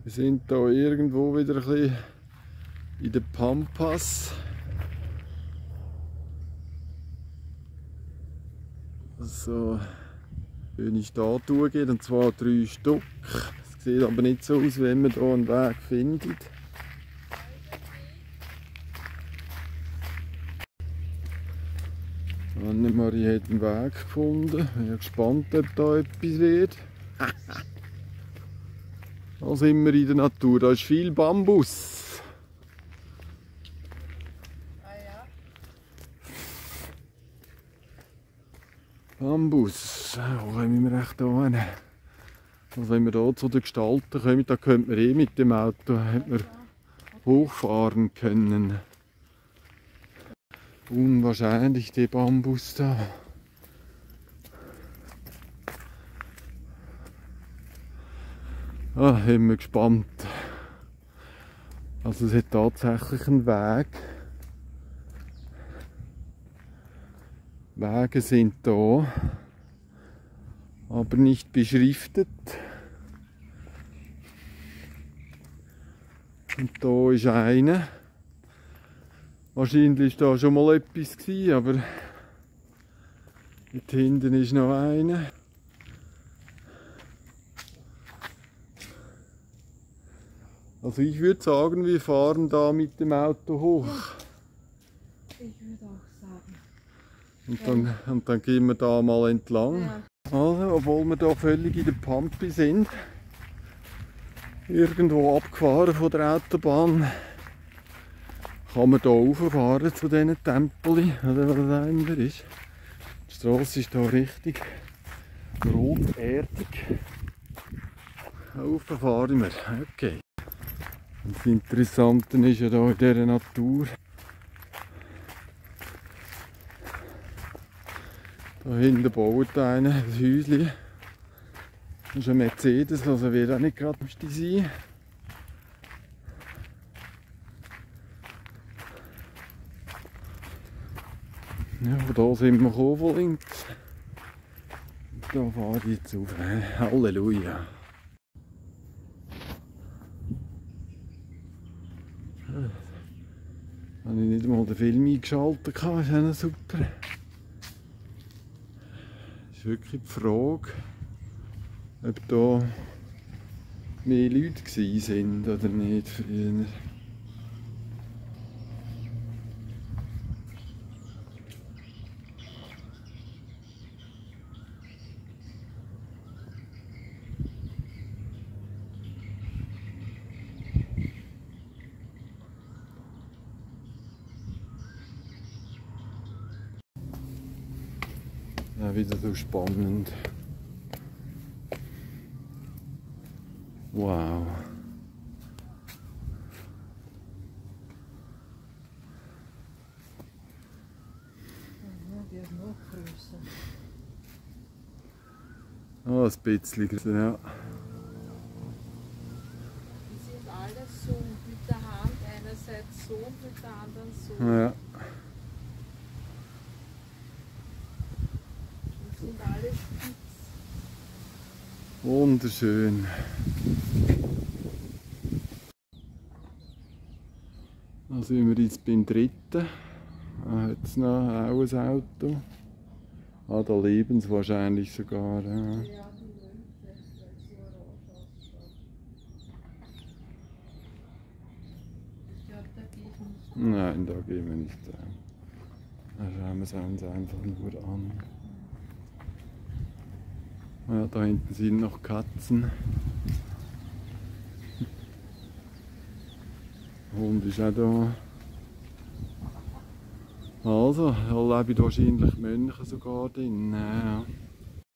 Wir sind hier irgendwo wieder ein bisschen in den Pampas. So, schöne Statuen geht, und zwar 3 Stück. Es sieht aber nicht so aus, wenn man hier einen Weg findet. Annemarie hat einen Weg gefunden. Ich bin gespannt, ob da etwas wird. Da sind wir in der Natur, da ist viel Bambus. Ah ja. Bambus, wo kommen wir echt hier hin? Also wenn wir hier zu den Gestalten kommen, da könnte man mit dem Auto hochfahren können. Unwahrscheinlich, der Bambus da. Ah, sind wir gespannt. Also es hat tatsächlich einen Weg. Wege sind da, aber nicht beschriftet. Und da ist einer. Wahrscheinlich war da schon mal etwas, aber dort hinten ist noch einer. Also ich würde sagen, wir fahren da mit dem Auto hoch. Ich würde auch sagen. Und dann gehen wir da mal entlang. Ja. Also, obwohl wir da völlig in der Pampi sind, irgendwo abgefahren von der Autobahn, kann man hier rauffahren zu diesen Tempeln, oder was das immer ist. Die Straße ist hier richtig roterdig. Rauf fahren wir. Okay. Und das Interessante ist ja hier in dieser Natur, da hinten baut einer ein Häuschen. Das ist ein Mercedes, also wird auch nicht gerade sein. Ja, von da sind wir gekommen von links. Und da fahre ich jetzt auf. Halleluja. Habe ich nicht mal den Film eingeschaltet, das ist auch super. Es ist wirklich die Frage, ob da mehr Leute waren oder nicht früher. Ja, wieder so spannend. Wow. Die ist noch größer. Ah, ein bisschen größer, ja. Die sind alle so mit der Hand, einerseits so und mit der anderen so. Ja. Die sind alle spitz. Wunderschön. Da sind wir jetzt beim dritten. Da hat es noch auch ein Auto. Ah, da leben sie wahrscheinlich sogar. Ja. Ja, die Wölfe, weil sie orange ausschaut. Ich glaube, da gehe ich nicht. Nein, da gehen wir nicht rein. Da schauen wir es uns einfach nur an. Ja, da hinten sind noch Katzen. Der Hund ist auch da. Also, da leben wahrscheinlich Mönche sogar drin. Ja.